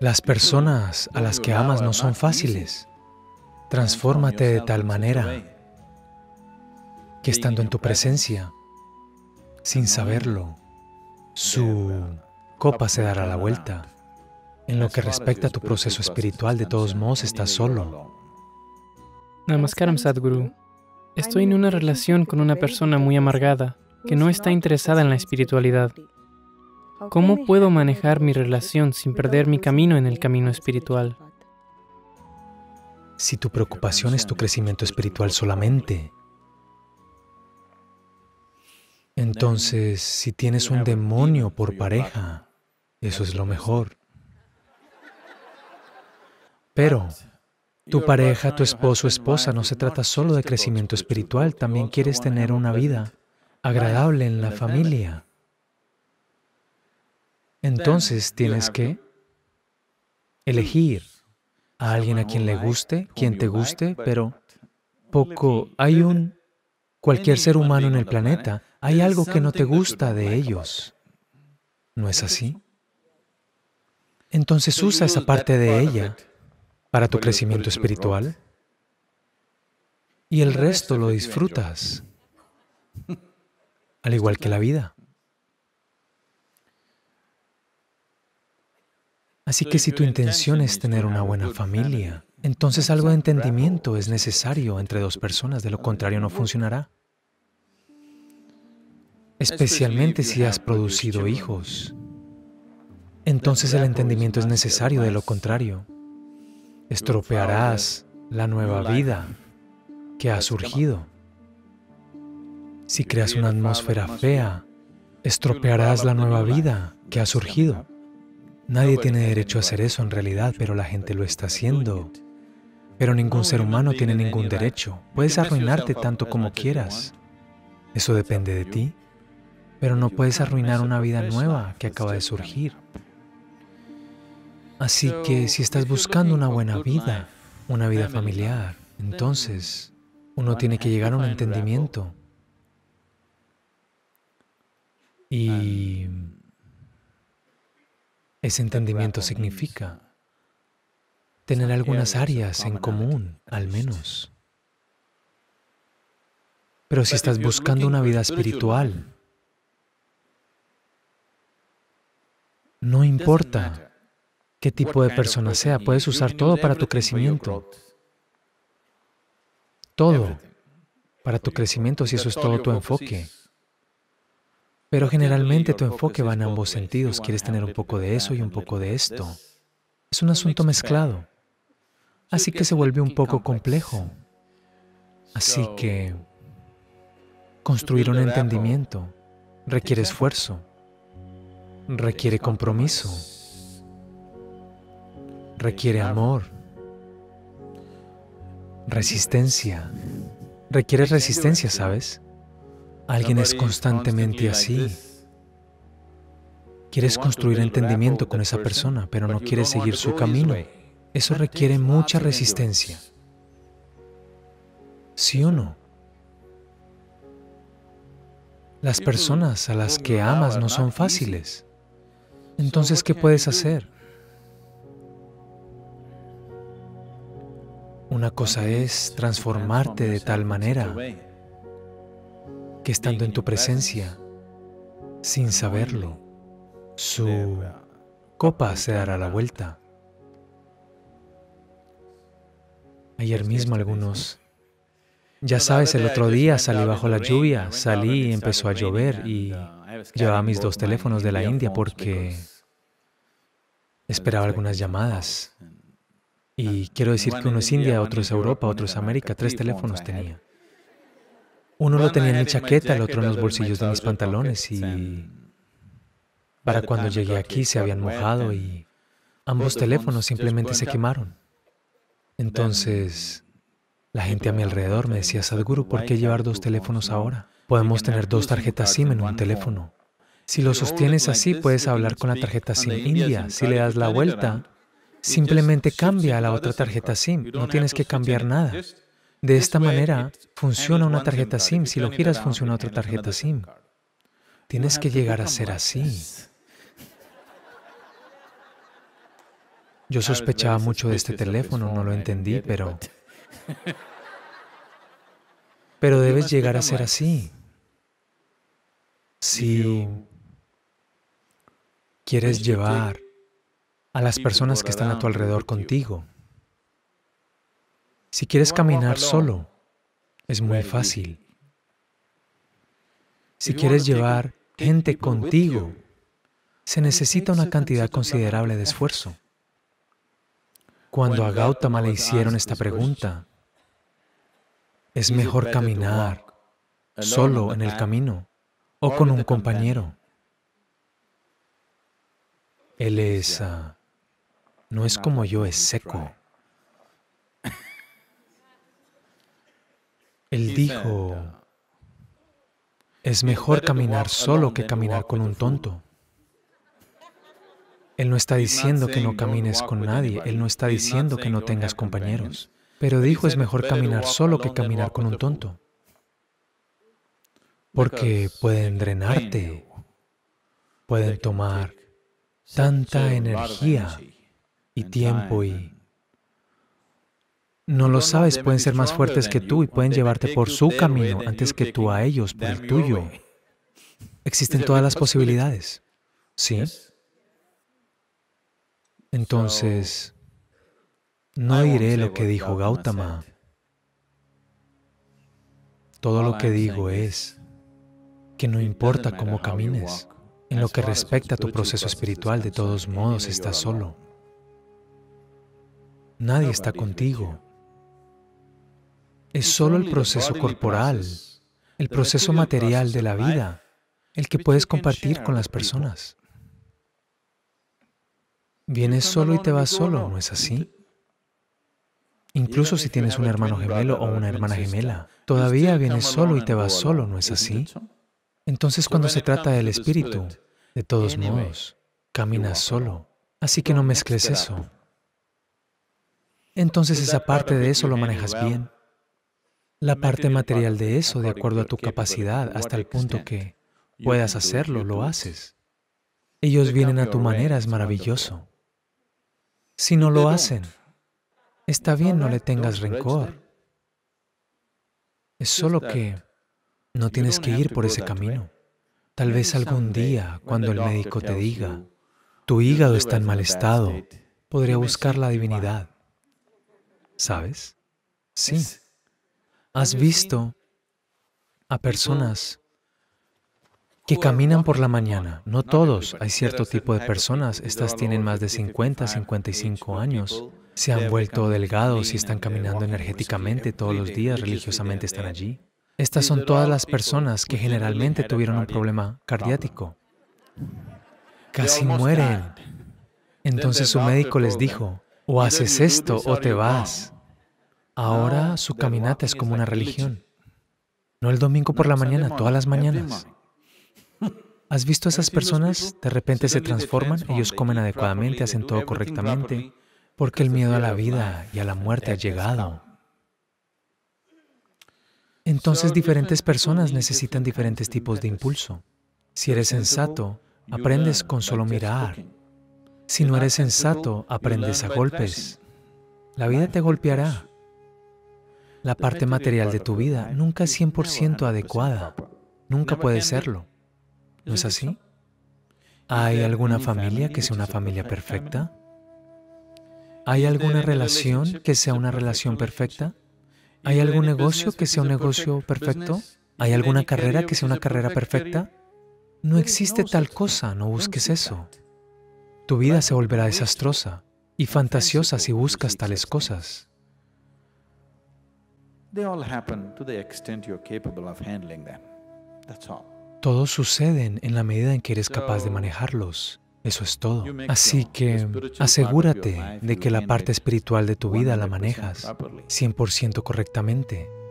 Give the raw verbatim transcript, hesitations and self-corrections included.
Las personas a las que amas no son fáciles. Transfórmate de tal manera que estando en tu presencia, sin saberlo, su copa se dará la vuelta. En lo que respecta a tu proceso espiritual, de todos modos estás solo. Namaskaram, Sadhguru. Estoy en una relación con una persona muy amargada, que no está interesada en la espiritualidad. ¿Cómo puedo manejar mi relación sin perder mi camino en el camino espiritual? Si tu preocupación es tu crecimiento espiritual solamente, entonces, si tienes un demonio por pareja, eso es lo mejor. Pero tu pareja, tu esposo o esposa, no se trata solo de crecimiento espiritual, también quieres tener una vida agradable en la familia. Entonces tienes que elegir a alguien a quien le guste, quien te guste, pero poco. Hay un cualquier ser humano en el planeta, hay algo que no te gusta de ellos. ¿No es así? Entonces usa esa parte de ella para tu crecimiento espiritual y el resto lo disfrutas, al igual que la vida. Así que si tu intención es tener una buena familia, entonces algo de entendimiento es necesario entre dos personas, de lo contrario no funcionará. Especialmente si has producido hijos. Entonces el entendimiento es necesario, de lo contrario estropearás la nueva vida que ha surgido. Si creas una atmósfera fea, estropearás la nueva vida que ha surgido. Nadie tiene derecho a hacer eso en realidad, pero la gente lo está haciendo. Pero ningún ser humano tiene ningún derecho. Puedes arruinarte tanto como quieras. Eso depende de ti. Pero no puedes arruinar una vida nueva que acaba de surgir. Así que si estás buscando una buena vida, una vida familiar, entonces uno tiene que llegar a un entendimiento. Y ese entendimiento significa tener algunas áreas en común, al menos. Pero si estás buscando una vida espiritual, no importa qué tipo de persona sea, puedes usar todo para tu crecimiento. Todo para tu crecimiento, si eso es todo tu enfoque. Pero generalmente tu enfoque va en ambos sentidos. Quieres tener un poco de eso y un poco de esto. Es un asunto mezclado. Así que se vuelve un poco complejo. Así que construir un entendimiento requiere esfuerzo, requiere compromiso, requiere amor, resistencia. Requiere resistencia, ¿sabes? Alguien es constantemente así. Quieres construir entendimiento con esa persona, pero no quieres seguir su camino. Eso requiere mucha resistencia. ¿Sí o no? Las personas a las que amas no son fáciles. Entonces, ¿qué puedes hacer? Una cosa es transformarte de tal manera que estando en tu presencia, sin saberlo, su copa se dará la vuelta. Ayer mismo algunos, ya sabes, el otro día salí bajo la lluvia, salí y empezó a llover y llevaba mis dos teléfonos de la India porque esperaba algunas llamadas. Y quiero decir que uno es India, otro es Europa, otro es América, tres teléfonos tenía. Uno lo tenía en mi chaqueta, el otro en los bolsillos de mis pantalones y para cuando llegué aquí se habían mojado y ambos teléfonos simplemente se quemaron. Entonces, la gente a mi alrededor me decía, Sadhguru, ¿por qué llevar dos teléfonos ahora? Podemos tener dos tarjetas SIM en un teléfono. Si lo sostienes así, puedes hablar con la tarjeta SIM India. Si le das la vuelta, simplemente cambia a la otra tarjeta SIM. No tienes que cambiar nada. De esta manera, funciona una tarjeta SIM. Si lo giras, funciona otra tarjeta SIM. Tienes que llegar a ser así. Yo sospechaba mucho de este teléfono, no lo entendí, pero... Pero debes llegar a ser así. Si quieres llevar a las personas que están a tu alrededor contigo, si quieres caminar solo, es muy fácil. Si quieres llevar gente contigo, se necesita una cantidad considerable de esfuerzo. Cuando a Gautama le hicieron esta pregunta, ¿es mejor caminar solo en el camino o con un compañero? Él es, uh, no es como yo, es seco. Él dijo, es mejor caminar solo que caminar con un tonto. Él no está diciendo que no camines con nadie, Él no está diciendo que no tengas compañeros, pero dijo es mejor caminar solo que caminar con un tonto, porque pueden drenarte, pueden tomar tanta energía y tiempo y no lo sabes, pueden ser más fuertes que tú y pueden llevarte por su camino antes que tú a ellos por el tuyo. Existen todas las posibilidades, ¿sí? Entonces, no diré lo que dijo Gautama. Todo lo que digo es que no importa cómo camines, en lo que respecta a tu proceso espiritual, de todos modos estás solo. Nadie está contigo. Es solo el proceso corporal, el proceso material de la vida, el que puedes compartir con las personas. Vienes solo y te vas solo, ¿no es así? Incluso si tienes un hermano gemelo o una hermana gemela, todavía vienes solo y te vas solo, ¿no es así? Entonces, cuando se trata del espíritu, de todos modos, caminas solo. Así que no mezcles eso. Entonces, esa parte de eso lo manejas bien. La parte material de eso, de acuerdo a tu capacidad, hasta el punto que puedas hacerlo, lo haces. Ellos vienen a tu manera, es maravilloso. Si no lo hacen, está bien, no le tengas rencor. Es solo que no tienes que ir por ese camino. Tal vez algún día, cuando el médico te diga, tu hígado está en mal estado, podría buscar la divinidad. ¿Sabes? Sí. ¿Has visto a personas que caminan por la mañana? No todos, hay cierto tipo de personas, estas tienen más de cincuenta, cincuenta y cinco años, se han vuelto delgados y están caminando energéticamente todos los días, religiosamente están allí. Estas son todas las personas que generalmente tuvieron un problema cardíaco. Casi mueren. Entonces su médico les dijo, o haces esto o te vas. Ahora su caminata es como una religión. No el domingo por la mañana, todas las mañanas. ¿Has visto a esas personas? De repente se transforman, ellos comen adecuadamente, hacen todo correctamente, porque el miedo a la vida y a la muerte ha llegado. Entonces, diferentes personas necesitan diferentes tipos de impulso. Si eres sensato, aprendes con solo mirar. Si no eres sensato, aprendes a golpes. La vida te golpeará. La parte material de tu vida nunca es cien por ciento adecuada. Nunca puede serlo. ¿No es así? ¿Hay alguna familia que sea una familia perfecta? ¿Hay alguna relación que sea una relación perfecta? ¿Hay algún negocio que sea un negocio perfecto? ¿Hay alguna carrera que sea una carrera perfecta? No existe tal cosa, no busques eso. Tu vida se volverá desastrosa y fantasiosa si buscas tales cosas. Todos suceden en la medida en que eres capaz de manejarlos. Eso es todo. Así que asegúrate de que la parte espiritual de tu vida la manejas cien por ciento correctamente.